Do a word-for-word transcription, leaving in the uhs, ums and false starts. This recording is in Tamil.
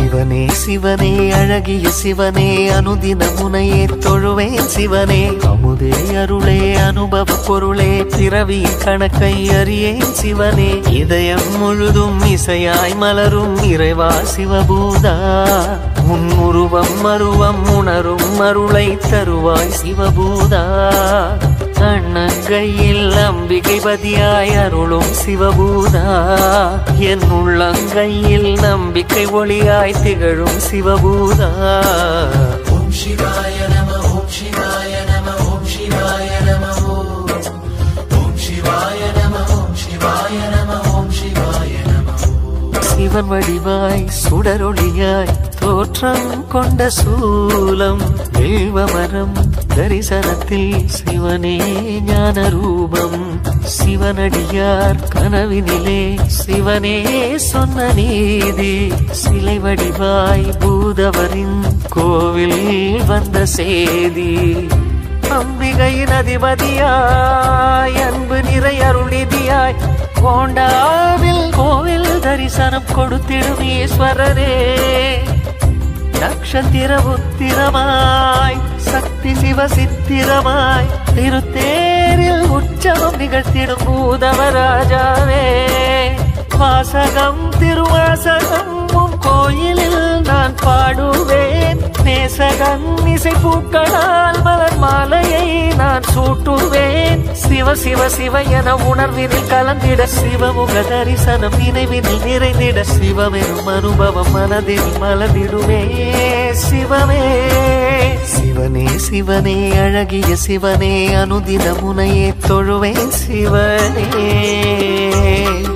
சிவனே சிவனே அழகிய சிவனே அனுதின முனையே தொழுவேன் சிவனே அமுதே அருளே அனுபவ பொருளே பிறவி கணக்கை அறியேன் சிவனே இதயம் முழுதும் இசையாய் மலரும் இறைவா சிவபூதா உன் உருவம் மருவம் உணரும் அருளை தருவாய் சிவபூதா கண்ணங்கையில் அம்பிகை பதியாய் அருளும் சிவபூதா என் உள்ளங்கையில் நம்பிக்கை ஒளியாய் திகழும் சிவபூதா ஓம் சிவாய நம ஓம் சிவாய நம ஓம் சிவாய நம ஓம் சிவாய நம ஓம் சிவாய நம ஓம் சிவாய நம சிவன் வடிவாய் சுடரொளியாய் தோற்றம் கொண்ட சூலம் தெய்வமரம் தரிசனத்தில் சிவனே ஞான ரூபம் சிவனடியார் கனவினிலே சிவனே சொன்ன நீதி சிலை வடிவாய் பூதவரின் கோவில் வந்த சேதி அம்பிகையின் அதிபதியாய் அன்பு நிறை அருளிதியாய் கோண்டாவில் கோவில் தரிசனம் கொடுத்திடும் ஈஸ்வரரே நக்ஷத்திர உத்திரமாய் சக்தி சிவ சித்திரமாய் திருத்தேரில் உற்சவம் நிகழ்த்திடும் பூதவராஜாவே வாசகம் திருவாசகம் உன் கோயிலில் நான் பாடுவேன் நேசகன் இசை பூக்களால் மலர் மாலையை நான் சூட்டுவேன் சிவ சிவ சிவ என உணர்வினில் கலந்திட சிவமுக தரிசனம் நினைவினில் நிறைந்திட சிவமெனும் அனுபவம் மனதில் மலர்ந்திடுமே சிவமே சிவனே சிவனே அழகிய சிவனே அனுதின முனையே தொழுவேன் சிவனே